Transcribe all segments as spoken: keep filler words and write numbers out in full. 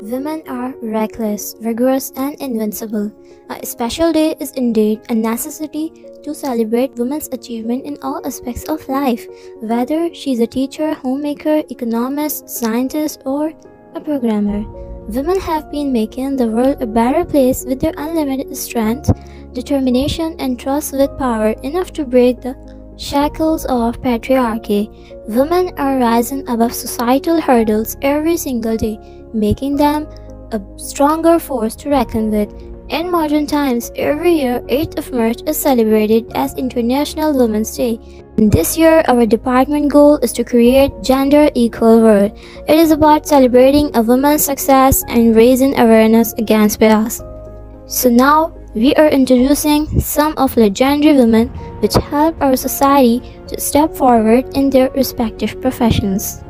Women are reckless, vigorous, and invincible. A special day is indeed a necessity to celebrate women's achievement in all aspects of life, whether she's a teacher, homemaker, economist, scientist, or a programmer. Women have been making the world a better place with their unlimited strength, determination, and trust with power enough to break the shackles of patriarchy. Women are rising above societal hurdles every single day, making them a stronger force to reckon with. In modern times, every year, eighth of March is celebrated as International Women's Day. And this year, our department goal is to create gender equal world. It is about celebrating a woman's success and raising awareness against bias. So now, we are introducing some of legendary women which help our society to step forward in their respective professions.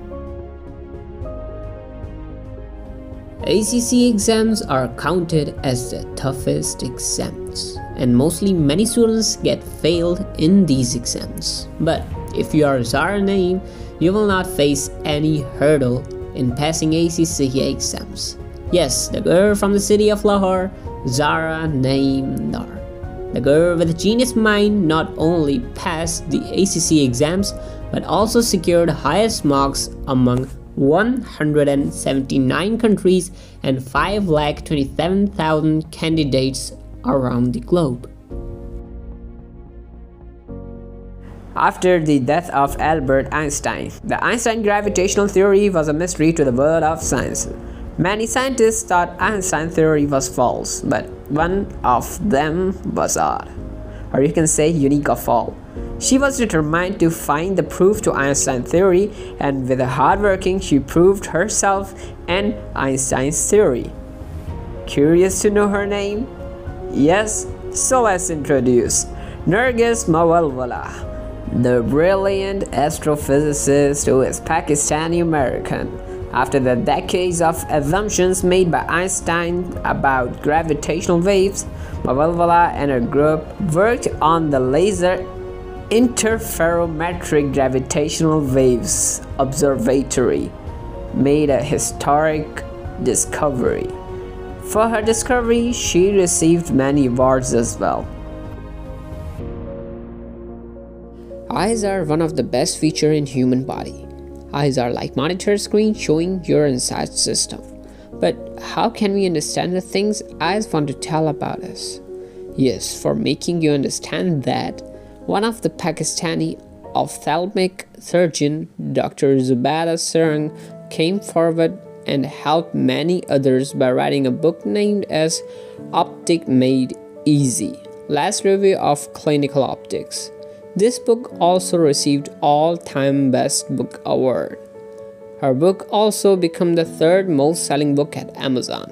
A C C exams are counted as the toughest exams, and mostly many students get failed in these exams. But if you are Zara Naeem, you will not face any hurdle in passing A C C exams. Yes, the girl from the city of Lahore, Zara Naeem Dar. The girl with a genius mind not only passed the A C C exams but also secured highest marks among one hundred seventy-nine countries and five lakh twenty-seven thousand candidates around the globe. After the death of Albert Einstein, the Einstein gravitational theory was a mystery to the world of science. Many scientists thought Einstein's theory was false, but one of them was odd, or you can say unique of all. She was determined to find the proof to Einstein's theory, and with hard working she proved herself and Einstein's theory. Curious to know her name? Yes, so let's introduce Nargis Mawalwala, the brilliant astrophysicist who is Pakistani-American. After the decades of assumptions made by Einstein about gravitational waves, Mawalwala and her group worked on the laser interferometric gravitational waves observatory, made a historic discovery. For her discovery, she received many awards as well. Eyes are one of the best features in human body. Eyes are like monitor screen showing your inside system. But how can we understand the things eyes want to tell about us? Yes, for making you understand that, one of the Pakistani ophthalmic surgeon, Doctor Zubaida Sarang, came forward and helped many others by writing a book named as Optic Made Easy, Last Review of Clinical Optics. This book also received all-time Best Book Award. Her book also became the third most selling book at Amazon.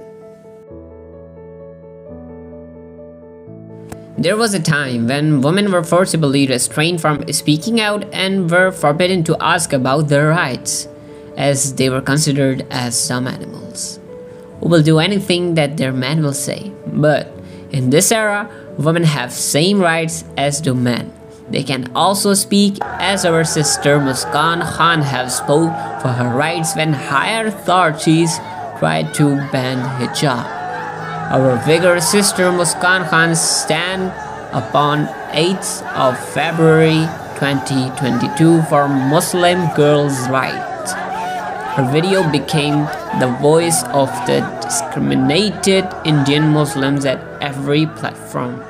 There was a time when women were forcibly restrained from speaking out and were forbidden to ask about their rights, as they were considered as dumb animals who will do anything that their man will say. But in this era, women have same rights as do men. They can also speak, as our sister Muskan Khan have spoke for her rights when higher authorities tried to ban hijab. Our vigorous sister Muskan Khan stand upon eighth of February twenty twenty-two for Muslim girls' rights. Her video became the voice of the discriminated Indian Muslims at every platform.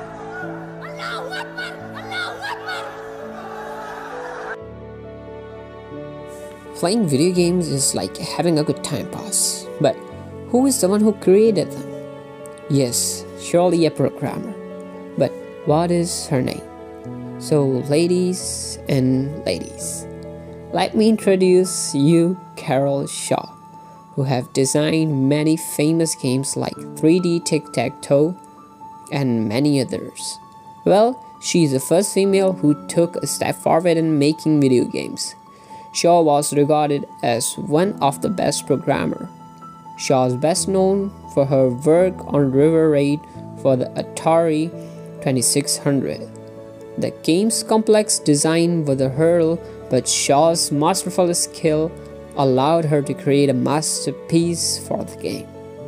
Playing video games is like having a good time pass, but who is the one who created them? Yes, surely a programmer, but what is her name? So ladies and ladies, let me introduce you Carol Shaw, who have designed many famous games like three D Tic-Tac-Toe and many others. Well, she is the first female who took a step forward in making video games. Shaw was regarded as one of the best programmers. Shaw is best known for her work on River Raid for the Atari twenty-six hundred. The game's complex design was a hurdle, but Shaw's masterful skill allowed her to create a masterpiece for the game.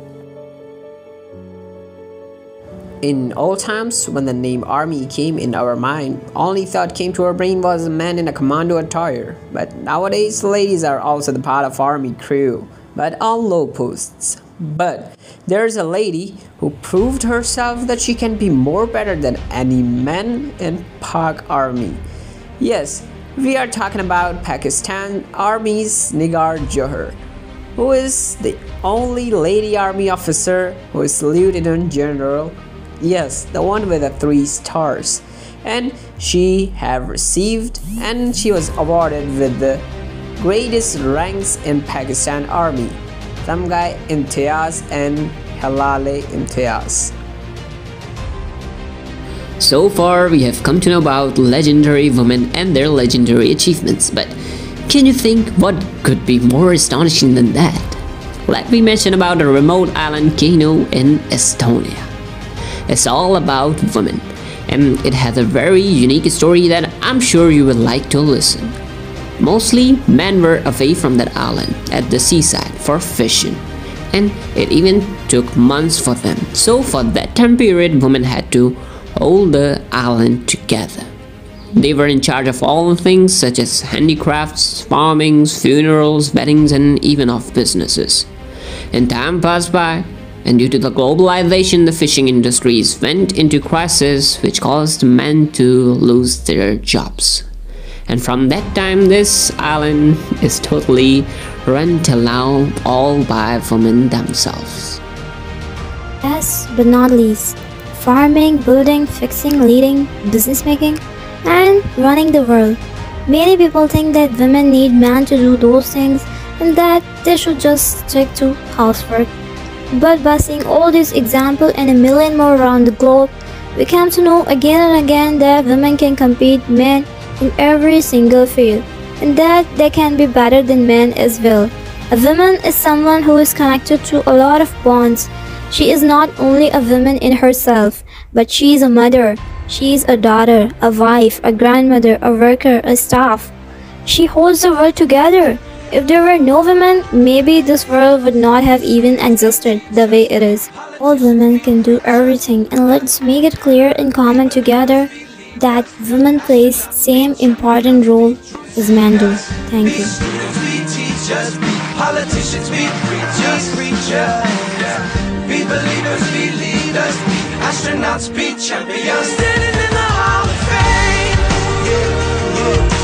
In old times, when the name army came in our mind, only thought came to our brain was a man in a commando attire. But nowadays, ladies are also the part of army crew, but on low posts. But there's a lady who proved herself that she can be more better than any man in Pak army. Yes, we are talking about Pakistan Army's Nigar Johar, who is the only lady army officer who is lieutenant general. Yes, the one with the three stars. And she have received and she was awarded with the greatest ranks in Pakistan Army, Tamgai Imtiaz and Halale Imtiaz. So far, we have come to know about legendary women and their legendary achievements, but can you think what could be more astonishing than that? Let me mention about the remote island Kino in Estonia. It's all about women, and it has a very unique story that I'm sure you would like to listen. Mostly, men were away from that island at the seaside for fishing, and it even took months for them. So for that time period, women had to hold the island together. They were in charge of all things such as handicrafts, farming, funerals, weddings, and even of businesses. And time passed by, and due to the globalization, the fishing industries went into crisis, which caused men to lose their jobs. And from that time, this island is totally run till now all by women themselves. Last but not least, farming, building, fixing, leading, business making, and running the world. Many people think that women need men to do those things and that they should just stick to housework. But by seeing all these examples and a million more around the globe, we come to know again and again that women can compete men in every single field, and that they can be better than men as well. A woman is someone who is connected to a lot of bonds. She is not only a woman in herself, but she is a mother, she is a daughter, a wife, a grandmother, a worker, a staff. She holds the world together. If there were no women, maybe this world would not have even existed the way it is. All women can do everything, and let's make it clear and common together that women plays same important role as men do. Thank you. Politicians, we preachers, preachers, be believers, be leaders, be astronauts, be champions, standing in the Hall of Fame. Yeah, yeah.